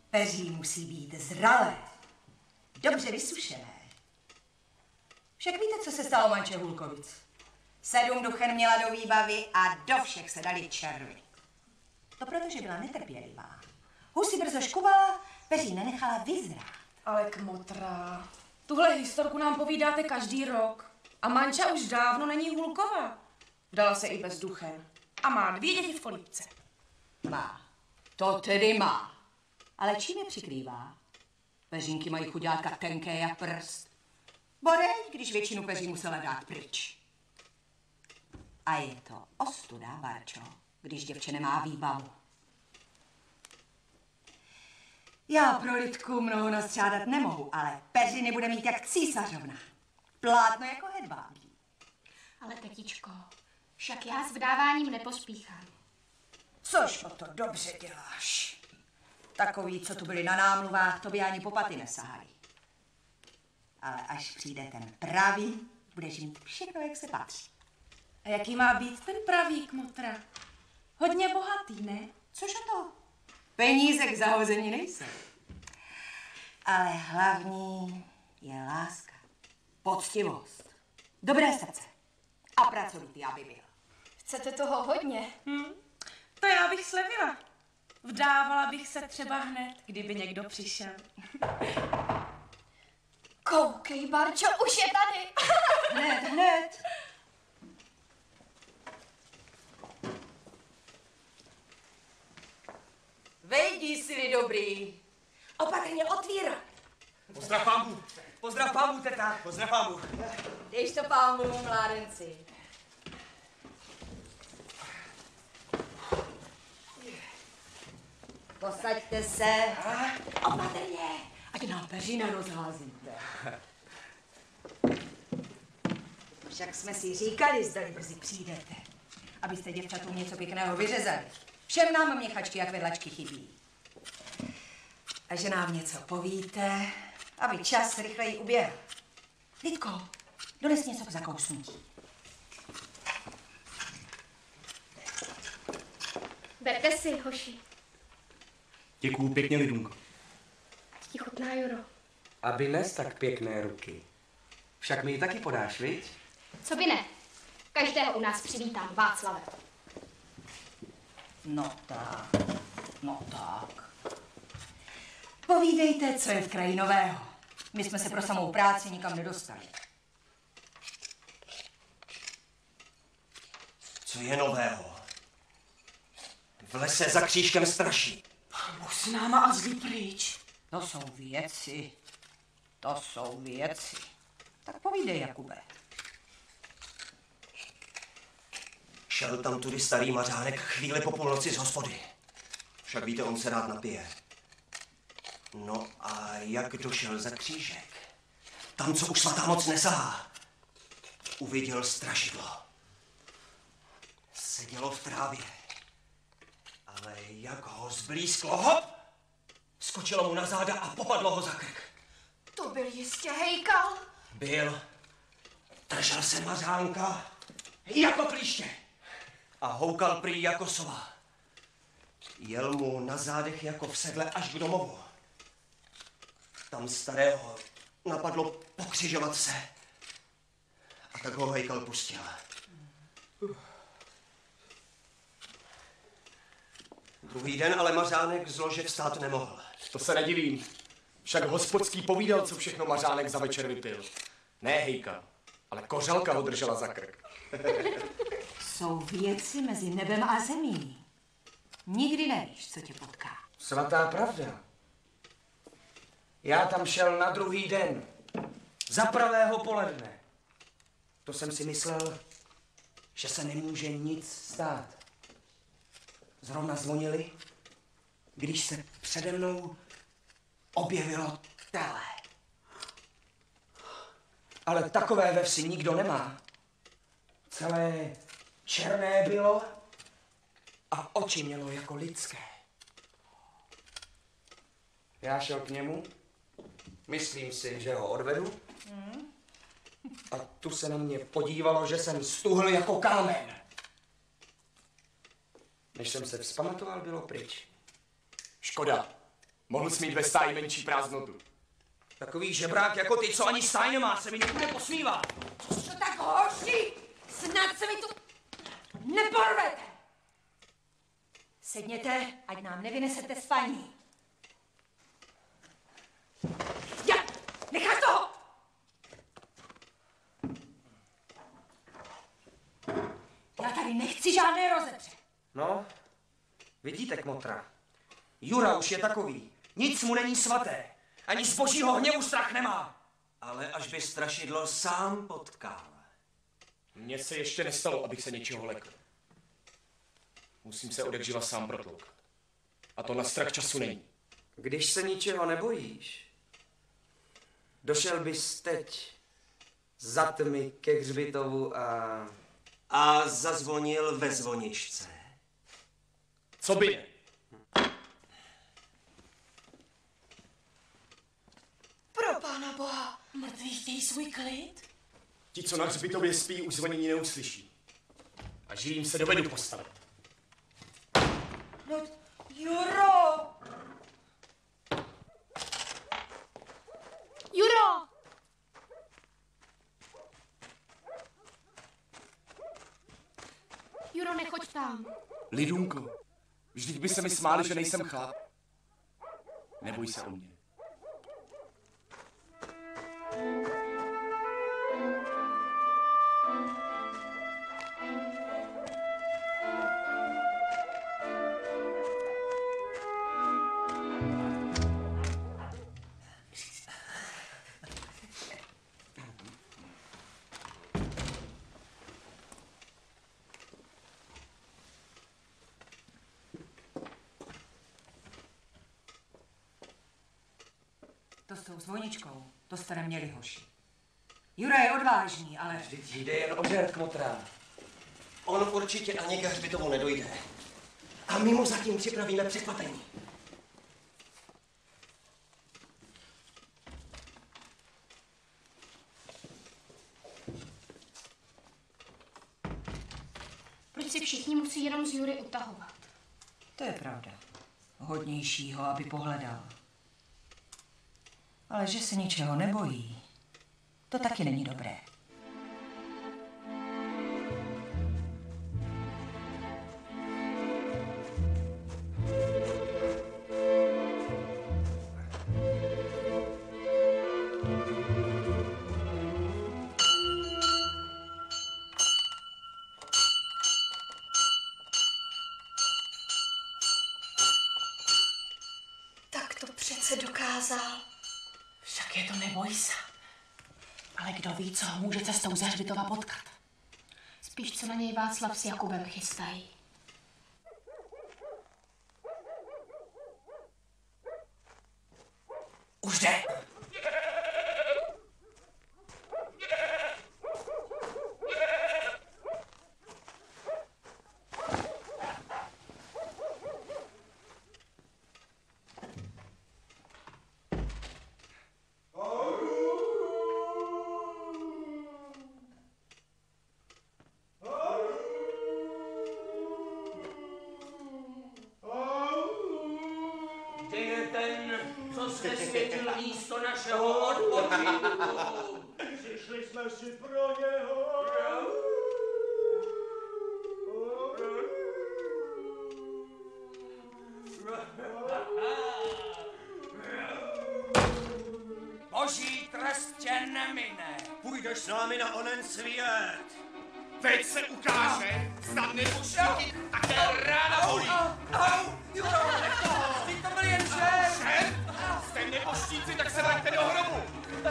Peří musí být zralé, dobře vysušené. Však víte, co se stalo manče Hulkovic? 7 duchen měla do výbavy a do všech se dali červy. To proto, že byla netrpělivá. Hůř si brzo škuvala, Peří nenechala vyzrát. Ale kmotra, tuhle historku nám povídáte každý rok. A manča už dávno není Hulková. Vdala se i bez duchen. A má 2 děti v kolípce. Má. To tedy má. Ale čím je přikrývá? Peřínky mají chudáka tenké jak prst. Bodej, když většinu peří musela dát pryč. A je to ostuda, Varčo, když děvče nemá výbavu. Já pro Lidku mnoho nastřádat nemohu, ale peřiny bude mít jak císařovna. Plátno jako hedvábí. Ale tetičko, však já s vdáváním nepospíchám. Což o to dobře děláš. Takový, co tu byli na námluvách, to by ani po paty nesahají. Ale až přijde ten pravý, budeš mít všechno, jak se patří. A jaký má být ten pravý, kmotra? Hodně bohatý, ne? Což o to? Peníze k zahození nejsou. Ale hlavní je láska, poctivost, dobré srdce a pracovitý, aby byl. Chcete toho hodně? To já bych slevila. Vdávala bych se třeba hned, kdyby někdo přišel. Koukej, Barčo, už je tady. Hned. Vejdi, sily dobrý. Opatrně otvírá. Pozdrav pámu, teta. Pozdrav pámu. Dejš to pámu, mládenci. Posaďte se. Opatrně, ať nám peřina rozházíte. Však jsme si říkali, zdali brzy přijdete, abyste děvčatům něco pěkného vyřezali. Všem nám měchačky jak vedlačky chybí. A že nám něco povíte, aby čas rychleji uběhl. Lidko, dones něco k zakousnutí. Berte si, hoši. Děkuju pěkně, Lidunko. Ti chutná, Juro. Aby nes tak pěkné ruky. Však mi ji taky podáš, viď? Co by ne? Každého u nás přivítám, Václave. No tak. Povídejte, co je v kraji nového. My jsme se pro samou práci nikam nedostali. Co je nového? V lese za křížkem straší. Bůh s náma a zlí pryč. To jsou věci. Tak povídej, Jakube. Šel tam tudy starý Mařánek chvíli po půlnoci z hospody. Však víte, on se rád napije. No a jak došel za křížek, tam, co už svatá moc nesahá, uviděl strašidlo. Sedělo v trávě, ale jak ho zblízklo, hop, skočilo mu na záda a popadlo ho za krk. To byl jistě Hejkal. Byl, držel se Mařánka jako klíště a houkal prý jako sova. Jel mu na zádech jako v sedle až k domovu. Tam starého napadlo pokřižovat se. A tak ho Hejkal pustil. Druhý den ale Mařánek z lože vstát nemohl. To se nedivím. Však hospodský povídal, co všechno Mařánek za večer vypil. Ne Hejka, ale Kořalka ho držela za krk. Jsou věci mezi nebem a zemí. Nikdy nevíš, co tě potká. Svatá pravda. Já tam šel na druhý den. Za pravého poledne. To jsem si myslel, že se nemůže nic stát. Zrovna zvonili, když se přede mnou objevilo tele. Ale takové ve vsi nikdo nemá. Celé černé bylo a oči mělo jako lidské. Já šel k němu, myslím si, že ho odvedu. A tu se na mě podívalo, že jsem stuhl jako kámen. Než jsem se vzpamatoval, bylo pryč. Škoda. Mohl jsi mít ve stáji menší prázdnotu. Takový žebrák jako ty, co ani stáj nemá, se mi nebude posmívat. Co tak hoši? Snad se mi tu neporvete. Sedněte, ať nám nevynesete spaní. Já, necháš toho! Já tady nechci žádné rozetře. No, vidíte, kmotra. Jura už je takový. Nic mu není svaté. Ani z božího hněvu strach nemá. Ale až by strašidlo sám potkal. Mně se ještě nestalo, abych se něčeho lekl. Musím se odekživa sám protloukat. A to na strach času není. Když se ničeho nebojíš, došel bys teď za tmy ke hřbitovu A zazvonil ve zvoničce. Co by ne? Pro pána boha, mrtví chtějí svůj klid? Ti, co na hřbitově spí, už zvonění neuslyší. A živým se dovedu postavit. No, Juro! Juro! Juro, nechoď tam. Lidunko, vždyť by se mi smáli, že nejsem chlap. Neboj se o mě. To s tou zvoničkou, to jste neměli, hoši. Jura je odvážný, ale... vždyť jde jen o žert, kmotra. On určitě ani ke hřbitovu nedojde. A my mu zatím připravíme překvapení. Proč si všichni musí jenom z Jury utahovat? To je pravda. Hodnějšího, aby pohledal. Ale že se ničeho nebojí, to taky není dobré. Tak to přece dokázal. Však je to neboj se. Ale kdo ví, co ho může cestou ze hřbitova potkat. Spíš, co na něj Václav s Jakubem chystají. Už jde. Ty je ten, co jste světil místo našeho odpočinku. Přišli jsme si pro něho. Boží trest tě nemine. Půjdeš s námi na onen svět. Teď se ukáže, zda nepoštíky také rána bolí. Juro, nech toho. Ty to byl jen žert. Jste nepoštíci, tak se vraťte do hrobu.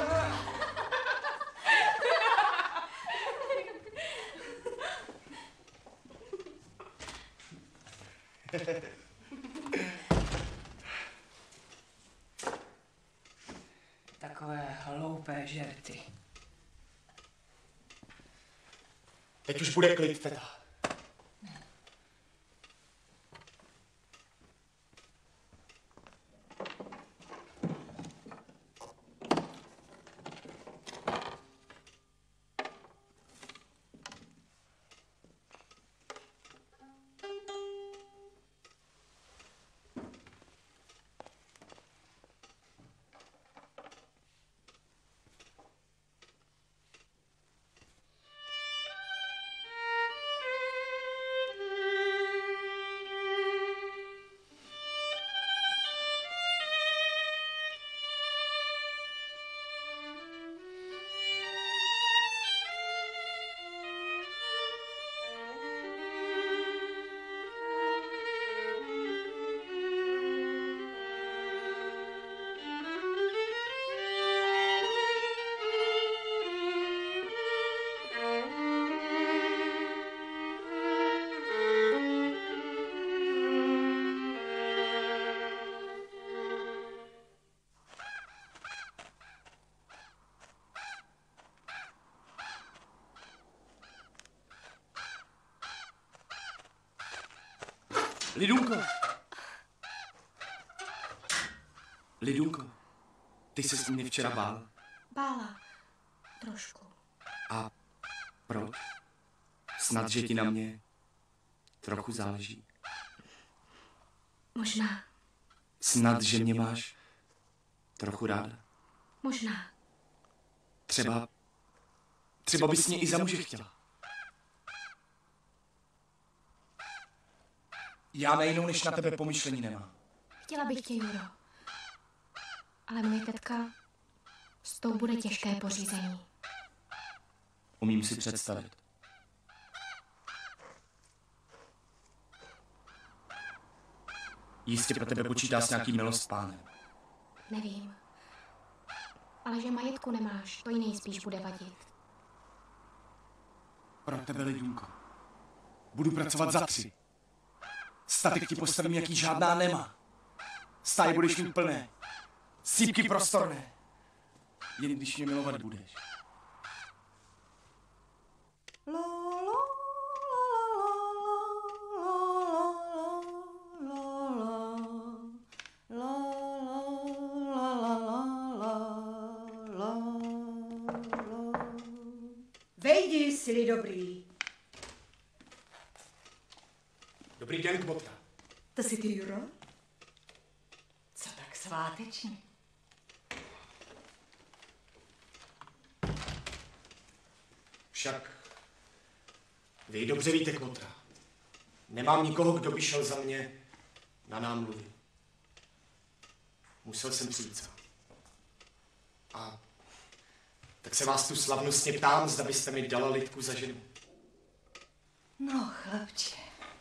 Takové hloupé žerty. Teď už bude klid, teta. Lidunko! Lidunko, ty jsi se mě včera bál. Bála. Trošku. A proč? Snad, že ti na mě trochu záleží. Možná. Snad, že mě máš trochu ráda. Možná. Třeba bys mě i za muže chtěla. Já na jinou než na tebe pomyšlení nemám. Chtěla bych tě, Juro. Ale moje tetka, s tou bude těžké pořízení. Umím si představit. Jistě pro tebe počítá s nějakým milost pánem. Nevím. Ale že majetku nemáš, to ji nejspíš bude vadit. Pro tebe, Lidunko. Budu pracovat za 3. Statek ti postavím, jaký žádná nemá. Stáje budeš mít plné. Sípky prostorné. Jen když mě milovat budeš. Vejdi, sily dobrý. Dobrý den, Kmotra. To jsi ty, Juro? Co tak svátečně? Však vy dobře víte, Kmotra. Nemám nikoho, kdo by šel za mě na námluvy. Musel jsem přijít sám. A tak se vás tu slavnostně ptám, zda byste mi dala Lidku za ženu. No, chlapče.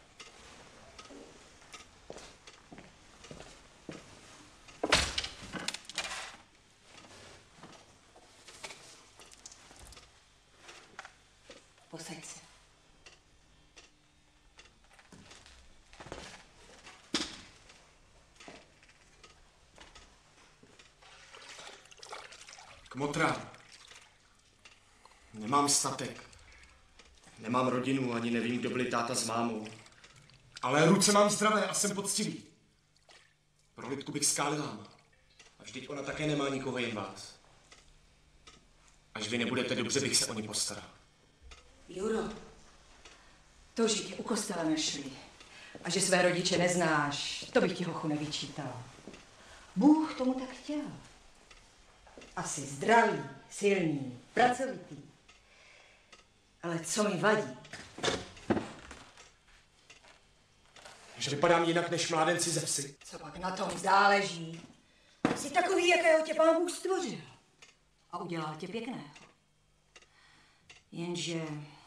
Posaď se. Kmotra, nemám statek, nemám rodinu, ani nevím, kdo byli táta s mámou. Ale ruce mám zdravé a jsem poctivý. Pro Lidku bych skálil. A vždyť ona také nemá nikoho, jen vás. Až vy nebudete dobře, bych se o ní postaral. Juro, to, že tě u kostela našli a že své rodiče neznáš, to bych ti, hochu, nevyčítal. Bůh tomu tak chtěl. Asi zdravý, silný, pracovitý. Ale co mi vadí? Že vypadám jinak než mládenci ze vsi. Co pak na tom záleží? Jsi takový, jakého tě Pán Bůh stvořil. A udělal tě pěkného. Jenže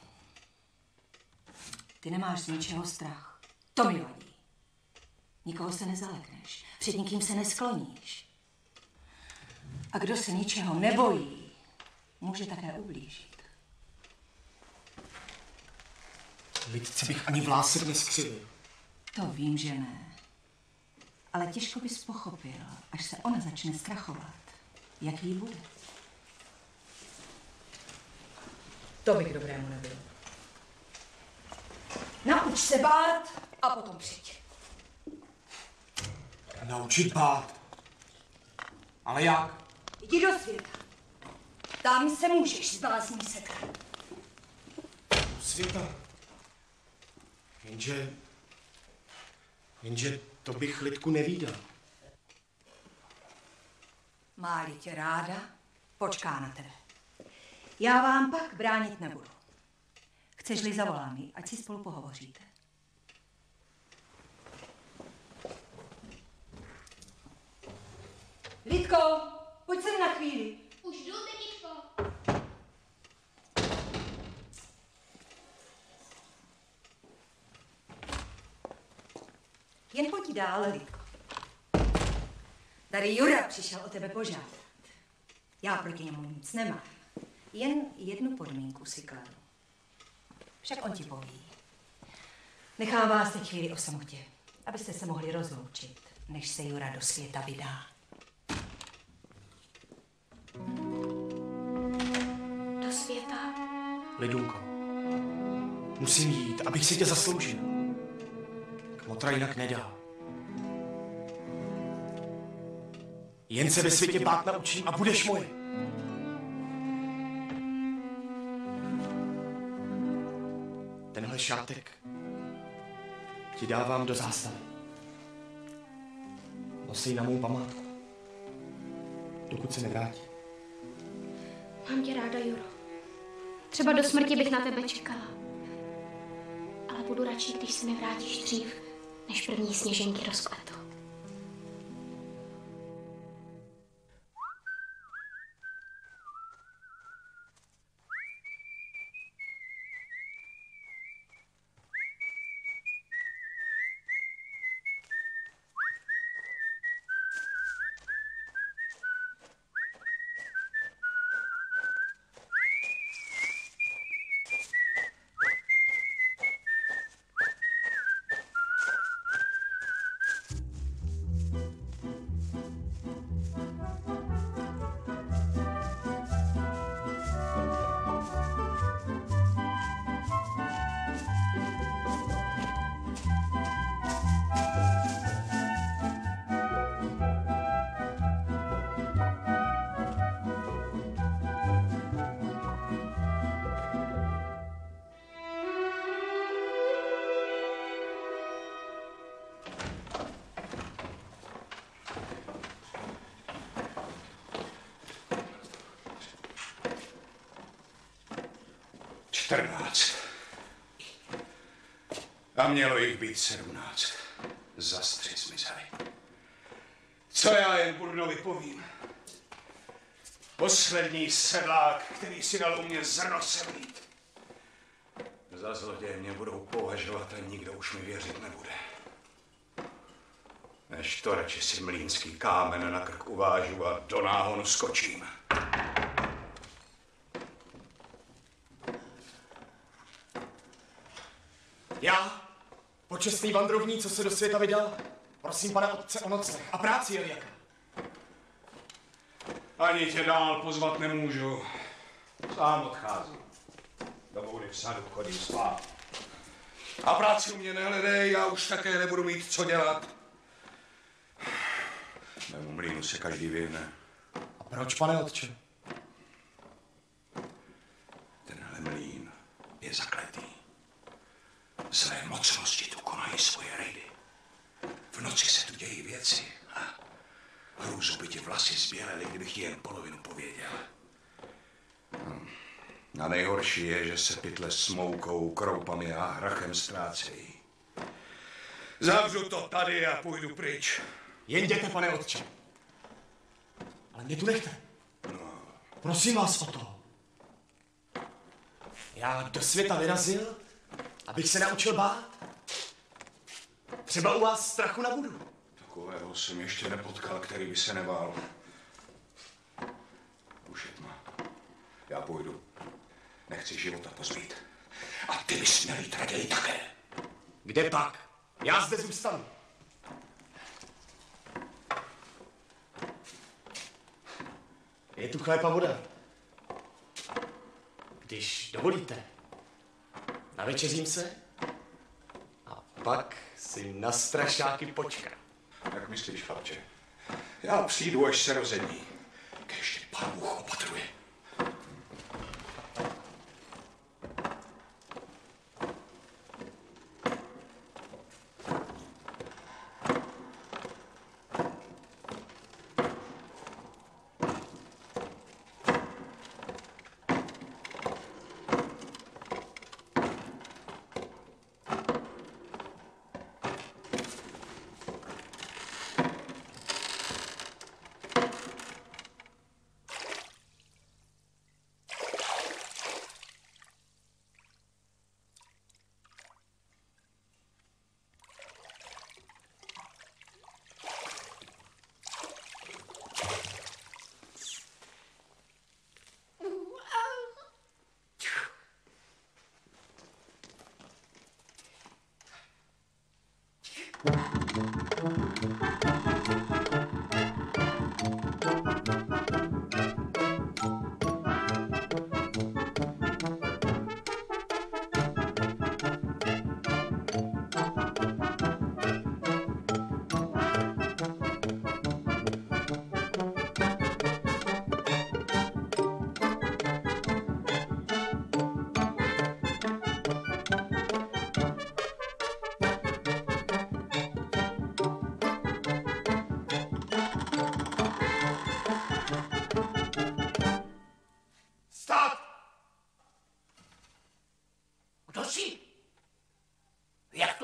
ty nemáš z ničeho strach. To mi vadí. Nikoho se nezalekneš. Před nikým se neskloníš. A kdo se ničeho nebojí, může také ublížit. Lidce bych ani vlásek neskřivil. To vím, že ne. Ale těžko bys pochopil, až se ona začne zkrachovat. Jak jí bude? To by k dobrému nebylo. Nauč se bát a potom přijď. Naučit bát. Ale jak? Jdi do světa. Tam se můžeš s bázní setkat. Do světa. Jenže to bych Lidku nevídal. Má-li tě ráda, počká na tebe. Já vám pak bránit nebudu. Chceš-li, zavolám jí, ať si spolu pohovoříte. Lidko, pojď sem na chvíli. Už jdu, tetičko. Jen pojď dál, Lidko. Tady Jura přišel o tebe požádat. Já proti němu nic nemám. Jen jednu podmínku si kladu. Však on ti poví. Nechám vás teď chvíli o samotě, abyste se mohli rozloučit, než se Jura do světa vydá. Do světa? Lidunko, musím jít, abych si tě zasloužil. Otra jinak nedá. Jen se ve světě bát naučím a budeš moje. Tenhle šátek ti dávám do zástavy. Nosej na mou památku, dokud se nevrátí. Mám tě ráda, Juro. Třeba do smrti bych na tebe čekala. Ale budu radši, když se mi vrátíš dřív, než první sněženky rozkvetou. A mělo jich být 17. Zas 3 zmizeli. Co já jen Burnovi povím? Poslední sedlák, který si dal u mě zrno semlít. Za zloděje mě budou považovat a nikdo už mi věřit nebude. Než to radši si mlýnský kámen na krk uvážu a do náhonu skočím. Já, počestný vandrovník, co se do světa vydal, prosím pana otce o nocleh a práci, Eliaka. Ani tě dál pozvat nemůžu. Sám odcházím. Do boudy v sadu chodím spát. A práci u mě nehledej, já už také nebudu mít co dělat. Mému mlýnu se každý vyhne. A proč, pane otče? Tenhle mlýn je zakletý. Zlé mocnosti tu konají svoje rejdy. V noci se tu dějí věci. Hrůzu by ti vlasy zbělely, kdybych ti jen polovinu pověděl. A nejhorší je, že se pytle s moukou, kroupami a hrachem ztrácejí. Zavřu to tady a půjdu pryč. Jen jděte, pane otče. Ale mě tu nechte. No. Prosím vás o to. Já do světa vyrazil, abych se naučil bát. Třeba u vás strachu nabudu. Takového jsem ještě nepotkal, který by se nebál. Už je tma. Já půjdu. Nechci života pozbít. A ty bys měl jít raději také. Kde pak? Já zde zůstanu. Je tu chléb a voda. Když dovolíte, navečeřím se a pak si na strašáky počkám. Jak myslíš, chlapče? Já přijdu, až se rozední. Kéž tě Pán Bůh opatruje.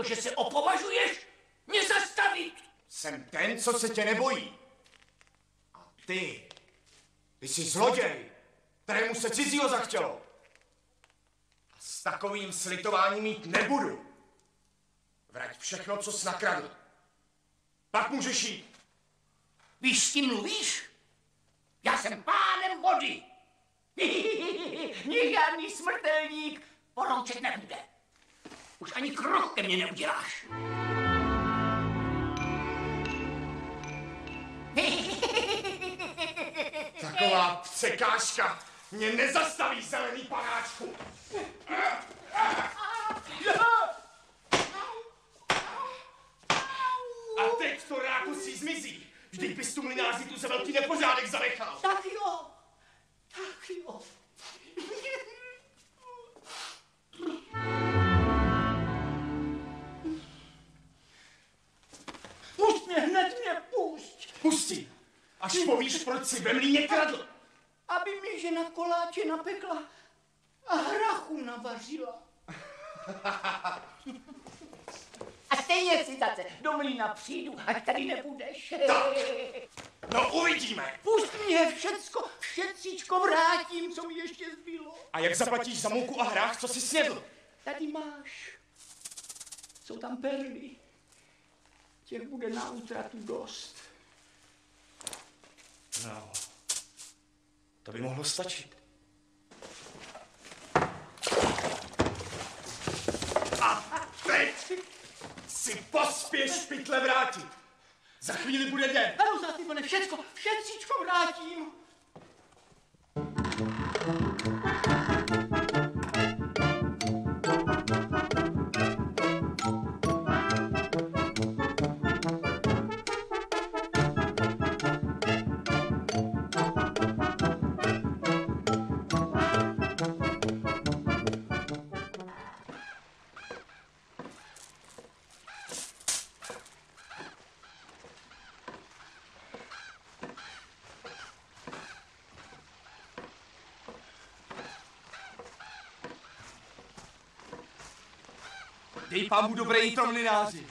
že se opovažuješ mě zastavit. Jsem ten, co se tě nebojí. A ty jsi zloděj, kterému se cizího zachtělo. A s takovým slitováním mít nebudu. Vrať všechno, co jsi nakradl. Pak můžeš jít. Víš, s kým mluvíš? Já jsem pánem vody. Mě žádný smrtelník poroučet nebude. Už ani krok ke mně neuděláš. Taková překážka mě nezastaví, zelený panáčku. A teď to rákosí zmizí. Vždyť bys tu mlynáři tu za velký nepořádek zanechal. Tak jo, tak jo. Pusť mě, hned mě pusť. Pustí, až povíš, proč si ve mlýně kradl. Aby mi žena koláče napekla a hrachu navařila. A stejně si zase do mlýna přijdu, ať tady nebudeš. Tak, no uvidíme. Pust mě, všecíčko vrátím, co mi ještě zbylo. A jak zaplatíš za mouku a hrách, co jsi snědl? Tady máš. Jsou tam perly. Těch bude na útratu dost. No, to by mohlo stačit. A teď si pospěš pytle vrátit. Za chvíli bude den. Ano, za ty pane, všecíčko vrátím. Dej pámu dobré jídlo, mlynáři.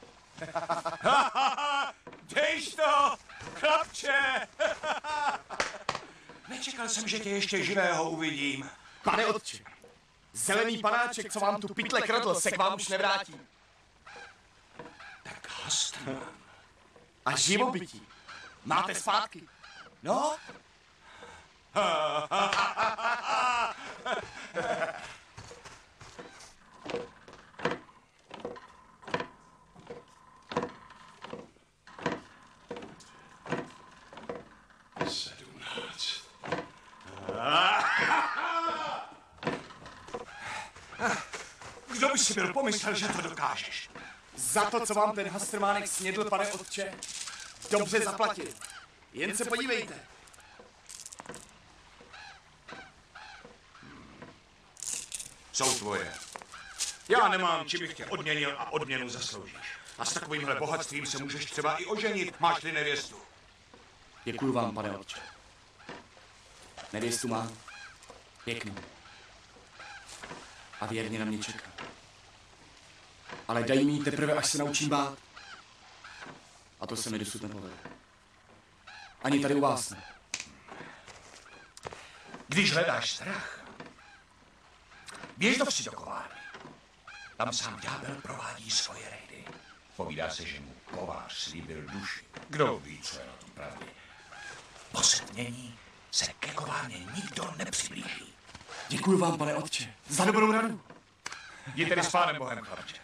Dejš to, chlapče. Nečekal jsem, že tě ještě živého uvidím. Pane otče, zelený panáček, co vám tu pytle kradl, se k vám už nevrátí. Tak Hastrman. A živobytí máte zpátky. No? Kdo by si byl pomyslel, že to dokážeš? Za to, co vám ten Hastrmánek snědl, pane otče, dobře zaplatil. Jen se podívejte. Jsou tvoje. Já nemám, či bych tě odměnil a odměnu zasloužíš. A s takovýmhle bohatstvím se můžeš třeba i oženit, máš-li nevěstu. Děkuju vám, pane otče. Nevěstu mám. Pěknou. A věrně na mě čeká. Ale dají mi ji teprve, až se naučím bát. A to se mi dosud nepovede. Ani tady u vás ne. Když hledáš strach, běž do vsi do kovárny. Tam sám ďábel provádí svoje rejdy. Povídá se, že mu kovář slíbil duši. Kdo ví, co je na tom pravdě. Po setmění se ke kovárně nikdo nepřiblíží. Děkuju vám, pane otče, za dobrou radu. Jdi tedy s pánem Bohem, chlapče.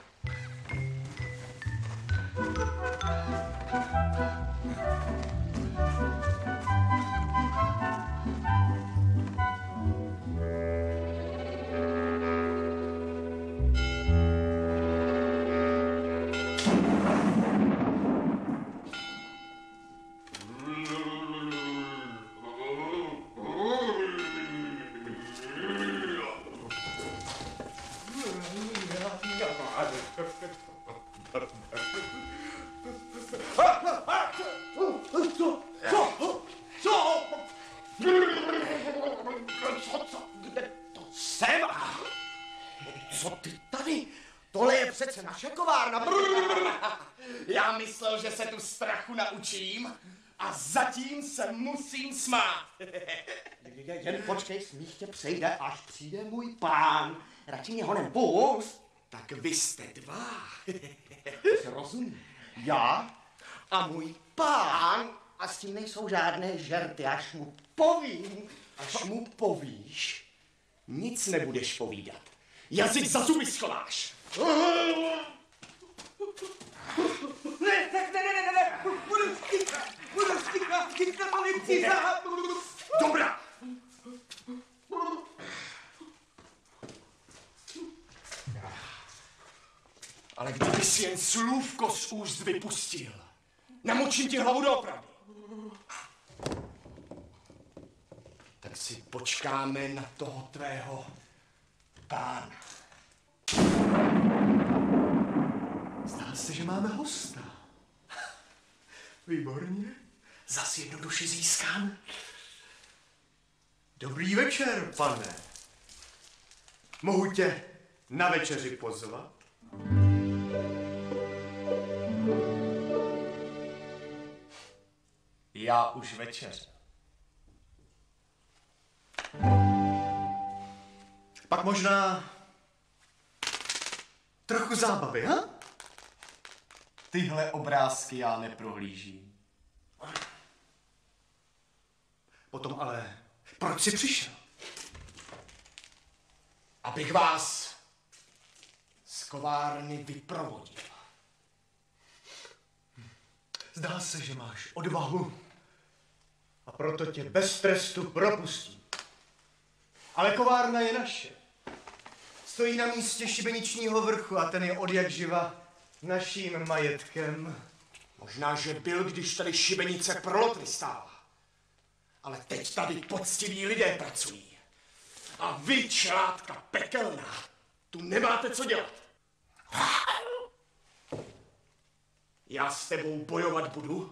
Co ty tady? Tohle je přece naše kovárna. Já myslel, že se tu strachu naučím a zatím se musím smát. Jen počkej, smích tě přejde, až přijde můj pán. Radši mě honem pust. Tak vy jste dva. Rozumím. Já a můj pán. A s tím nejsou žádné žerty, až mu povím. Až mu povíš, nic nebudeš povídat. Jazyk za zuby schováš. Ne. Budu stíkat policii za... Dobrá. Ale kdyby si jen slůvko z úst vypustil, namočím ti hlavu doopravdy. Tak si počkáme na toho tvého pána. Zdá se, že máme hosta. Výborně. Zas jednoduše získán. Dobrý večer, pane. Mohu tě na večeři pozvat? Já už večeř. Pak možná trochu zábavy, ha? Tyhle obrázky já neprohlížím. Potom ale, proč jsi přišel? Abych vás z kovárny vyprovodil. Zdá se, že máš odvahu a proto tě bez trestu propustím. Ale kovárna je naše. Stojí na místě šibeničního vrchu a ten je odjakživa naším majetkem. Možná, že byl, když tady šibenice pro lotry stála. Ale teď tady poctiví lidé pracují. A vy, čelátka pekelná, tu nemáte co dělat. Já s tebou bojovat budu,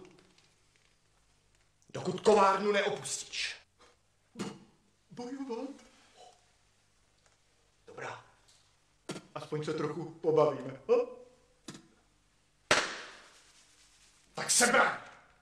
dokud kovárnu neopustíš. Bojovat? Dobrá. Aspoň se trochu pobavíme. Tak se braň.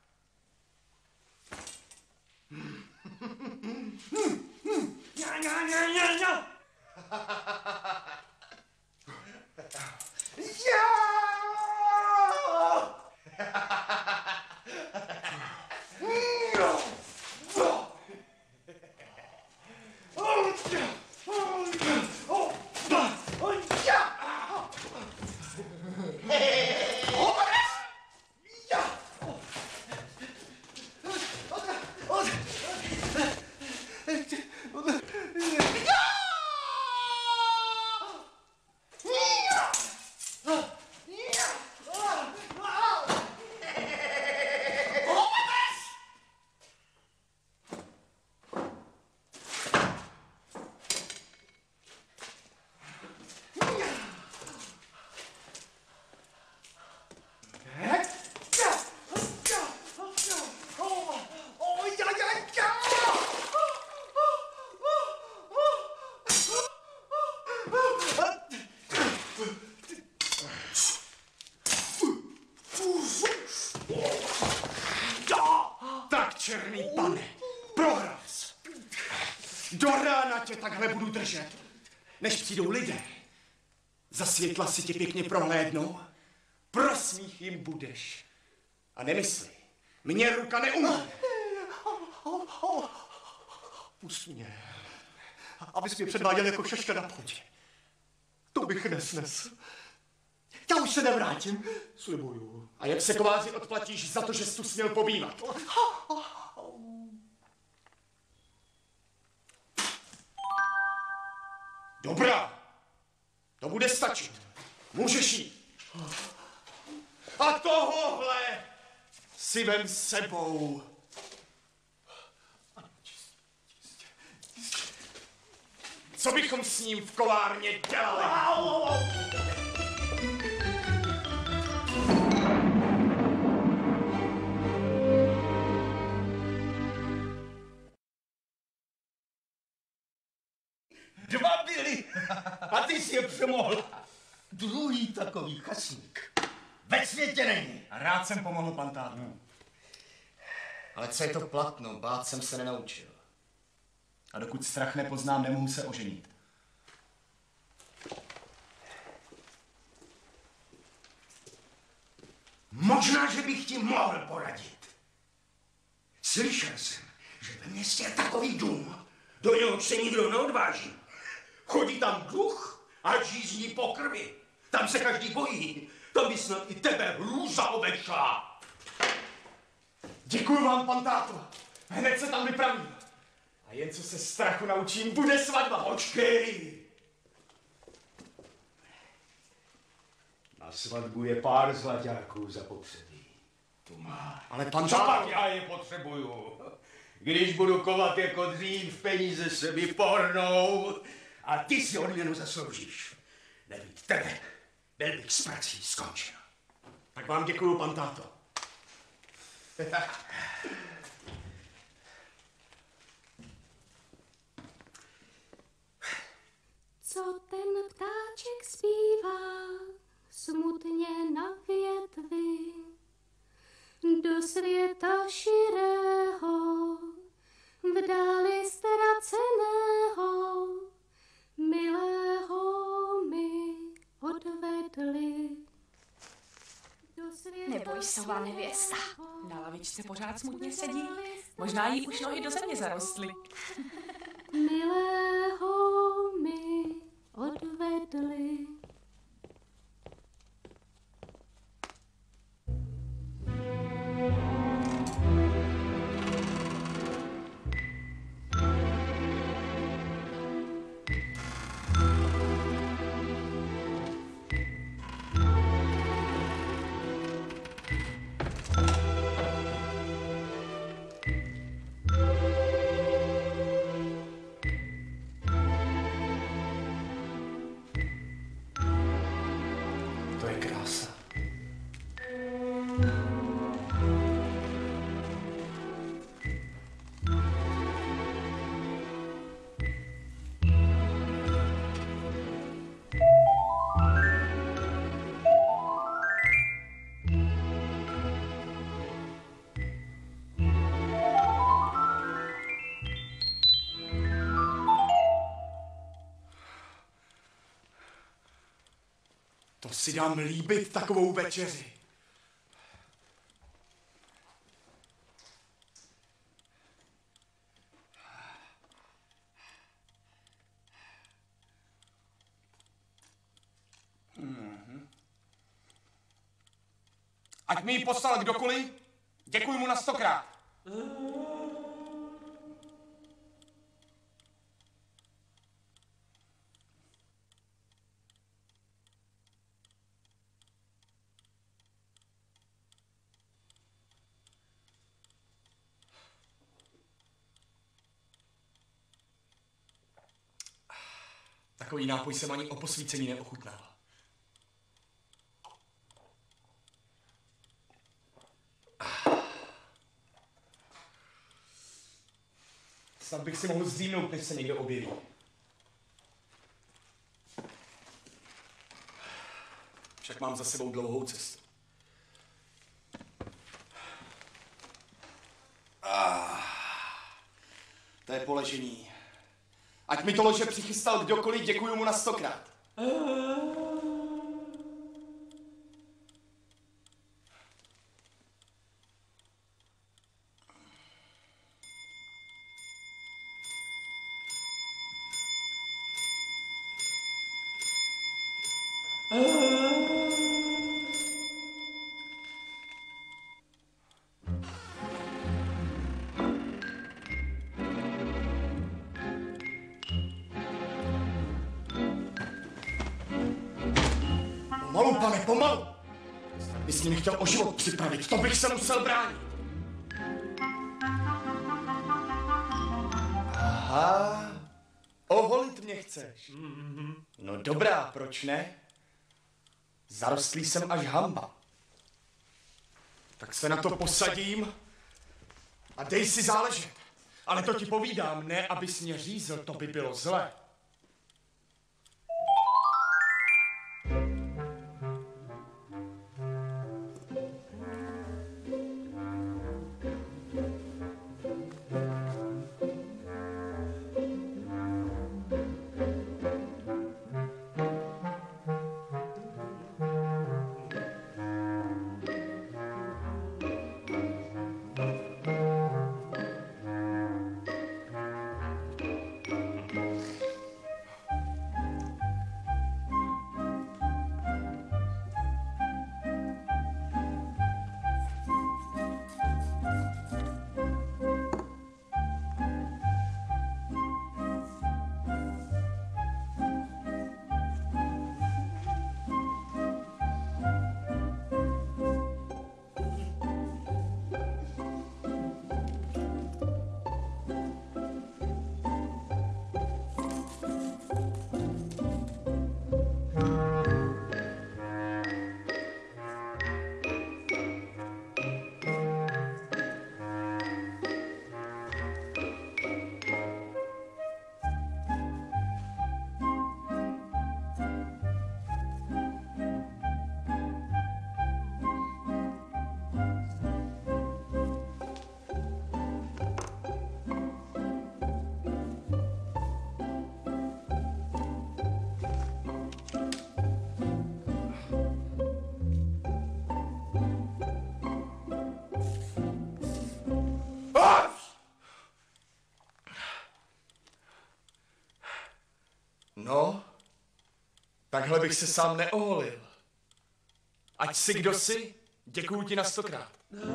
Černý pane, prohrál jsi. Do rána tě takhle budu držet, než přijdou lidé. Za světla si tě pěkně prohlédnou, pro smích jim budeš. A nemysli, mě ruka neumí. Pust mě, abys mě předváděl jako šaška na půdě. To bych nesnesl. Já už se nevrátím, slibuju. A jak se kováři odplatíš za to, že jsi tu směl pobývat? Dobrá, to bude stačit. Můžeš jít. A tohohle si vem s sebou. Co bychom s ním v kovárně dělali? Dva byli a ty si je přemohl. Druhý takový chasník ve světě není. Rád jsem pomohl pantátu. Ale co je to platno, bát jsem se nenaučil. A dokud strach nepoznám, nemohu se oženit. Možná, že bych ti mohl poradit. Slyšel jsem, že ve městě je takový dům, do něhož se nikdo neodváží. Chodí tam duch a žízní po krvi. Tam se každý bojí. Tam by snad i tebe hrůza obešla. Děkuju vám, pantáto. Hned se tam vypravím. A jen co se strachu naučím, bude svatba. Počkej. Na svatbu je pár zlaťáků zapotřebí. Tu má. Ale Co pantáto... pak já je potřebuju? Když budu kovat jako dřív, peníze se mi pornou a ty si odměnu zasloužíš. Nebýt tebe, byl bych s prací skončil. Tak vám děkuju, pantáto. Co ten ptáček zpívá smutně na větvi do světa širého, v dáli ztraceného, milého mi odvedli. Neboj, sova nevěsta. Na lavičce pořád smutně sedí. Možná jí už nohy do země zarostly. Milého mi odvedli. To je krása. To si dám líbit takovou večeři. Ať mi ji poslal kdokoliv, děkuji mu na 100krát. Takový nápoj jsem ani o posvícení neochutnal. Snad bych si mohl zdýmnout, než se někdo objeví. Však mám za sebou dlouhou cestu. To je poležení. Ať mi to lože přichystal kdokoliv, děkuju mu na 100krát. Pomalu, pane, pomalu! Snad bys mě chtěl o život připravit, to bych se musel bránit. Aha, oholit mě chceš. No dobrá, proč ne? Zarostlý jsem až hamba. Tak se na to posadím a dej si záležet. Ale to ti povídám, ne abys mě řízl, to by bylo zlé. No, takhle bych se sám neoholil. Ať si kdo si, děkuju ti na 100krát.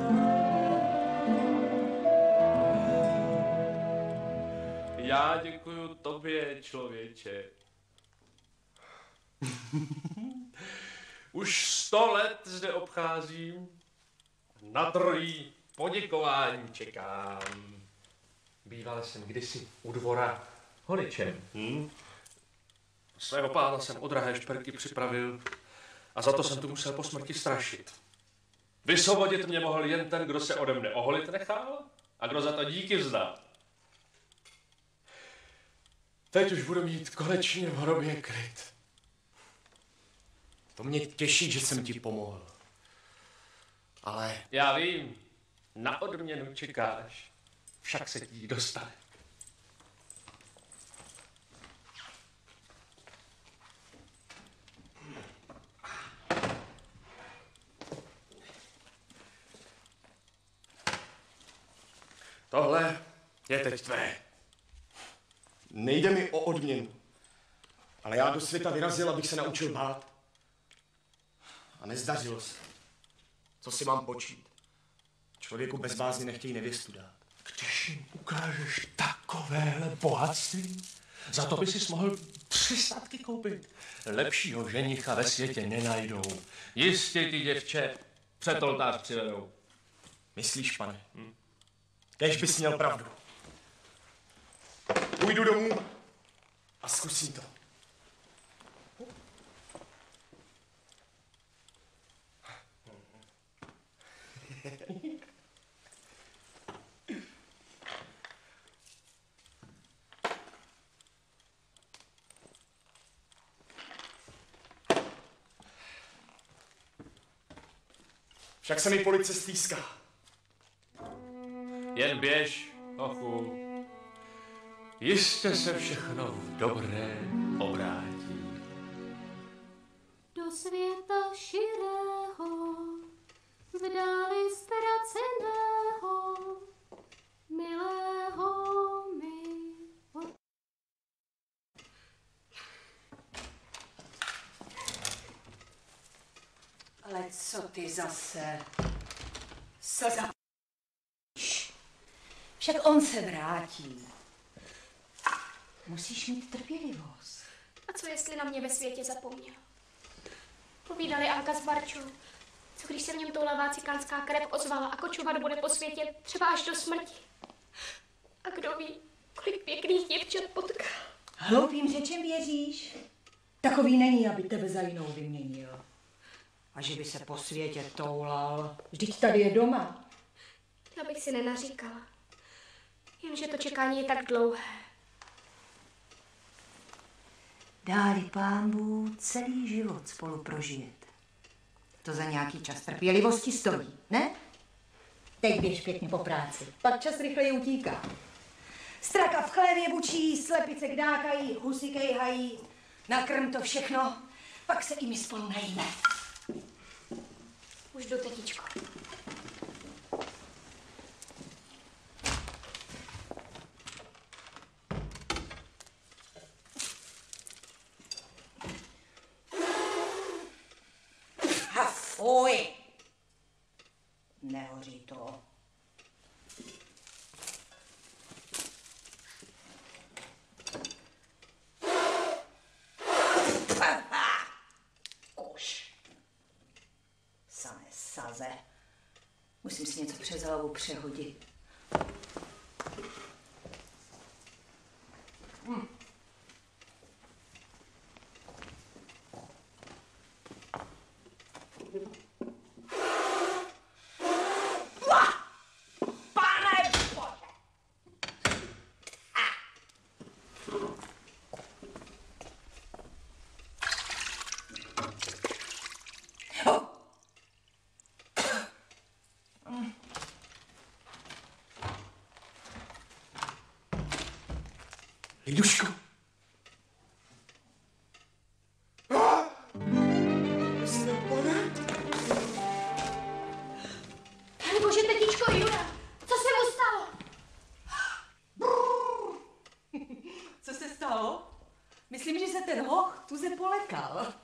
Já děkuju tobě, člověče. Už 100 let zde obcházím. Na druhý poděkování čekám. Býval jsem kdysi u dvora holičem. Svého pána jsem o drahé šperky připravil a za to jsem tu musel po smrti strašit. Vysvobodit mě mohl jen ten, kdo se ode mne oholit nechal a kdo za to díky vzdal. Teď už budu mít konečně v hrobě klid. To mě těší, že jsem ti pomohl. Ale... Já vím, na odměnu čekáš, však se ti dostane. Tohle je teď tvé. Nejde mi o odměnu. Ale já do světa vyrazil, abych se naučil bát. A nezdařilo se. Co si mám počít? Člověku bez bázny nechtějí nevěstu dát. Když jim ukážeš takovéhle bohatství, za to by si mohl 3 statky koupit. Lepšího ženicha ve světě nenajdou. Jistě ty děvče před oltář přivedou. Myslíš, pane? Kéž bys měl pravdu. Půjdu domů a zkusím to. Však se mi police stýská. Jen běž, hochu. Jistě se všechno v dobré obrátí. Do světa širého, v dáli ztraceného, milého mi. Ale co ty zase? Co za... Však on se vrátí. Musíš mít trpělivost. A co jestli na mě ve světě zapomněl? Povídali Anka s Barčou. Co když se v něm toulavá cikánská krev ozvala a kočovat bude po světě třeba až do smrti? A kdo ví, kolik pěkných děvčat potká. Hloupým řečem věříš? Takový není, aby tebe za jinou vyměnil. A že by se po světě toulal. Vždyť tady je doma. Já bych si nenaříkala. Jenže to čekání je tak dlouhé. Dá-li Pán Bůh celý život spolu prožijet. To za nějaký čas trpělivosti stojí, ne? Teď běž pěkně po práci, pak čas rychleji utíká. Straka v chlévě bučí, slepice kdákají, husy kejhají. Nakrm to všechno, pak se i my spolu najíme. Už jdu, tetičko. Fuj! Nehoří to. Už. Samé saze. Musím si něco přes hlavu přehodit. Liduško. Jste pane? Myslím, že se ten hoch tuze polekal.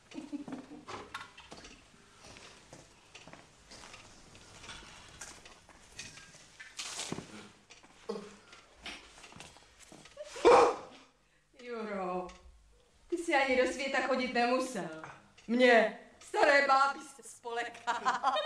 Juro, ty si ani do světa chodit nemusel. Mě, staré bábí, se spolekal.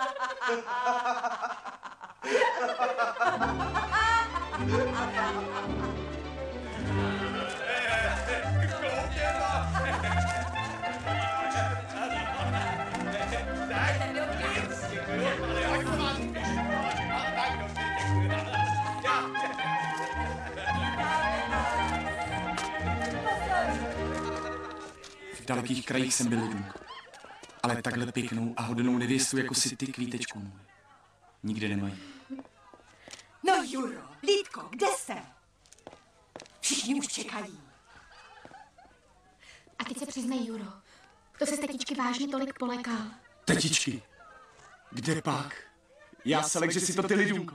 V dalekých krajích jsem byl lidům, ale takhle pěknou a hodnou nevěstu jako si ty, kvítečku můj. Nikde nemají. No Juro, Lítko, kde jste? Všichni už čekají. A teď se přiznej, Juro, to se z tetičky vážně tolik polekal. Tetičky, kde pak? Já se lek, že si to ty lidůmko.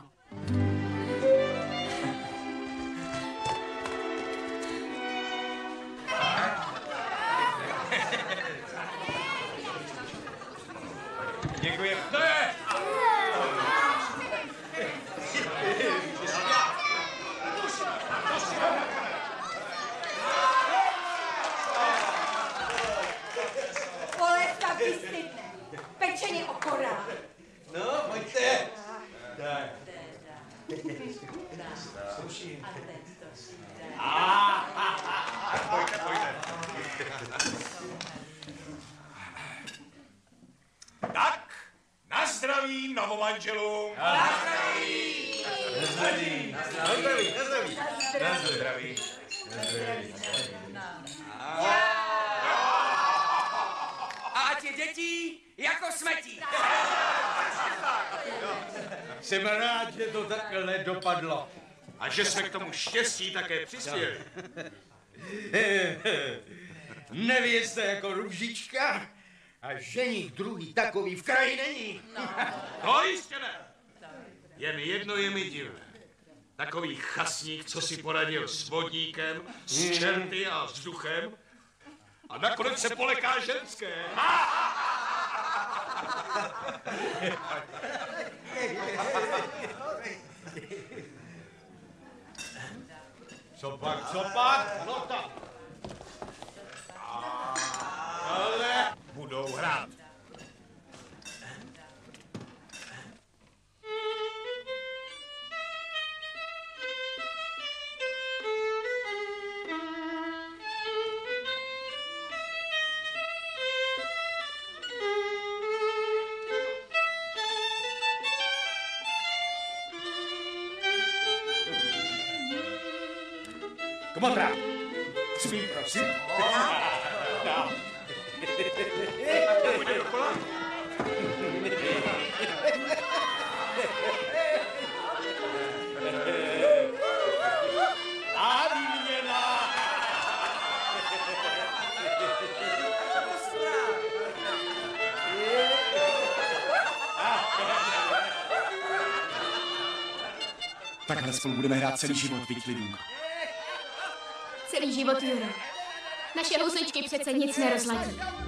Děkuji. Polevka vystydne. Pečeně okorá. No, pojďte. Tak, na zdraví novomanželům. Na zdraví. Na zdraví. Na zdraví. Na zdraví. Na zdraví. Na zdraví. A ti děti jako smetí. Jsem rád, že to takhle dopadlo. A že jsme k tomu štěstí také přispěli. Nevěsta jako Růžička a ženich druhý takový v kraji není. To jistě ne. Jen jedno je mi divné. Takový chasník, co si poradil s vodníkem, s čerty a vzduchem a nakonec se poleká ženské. Co pak? No tak. Ale budou hrát. Komotra! Smím, prosím. Půjde dokola. A výměna! Takhle spolu budeme hrát celý život, viď lidům. Celý život, Juro. Naše housličky přece nic nerozladí.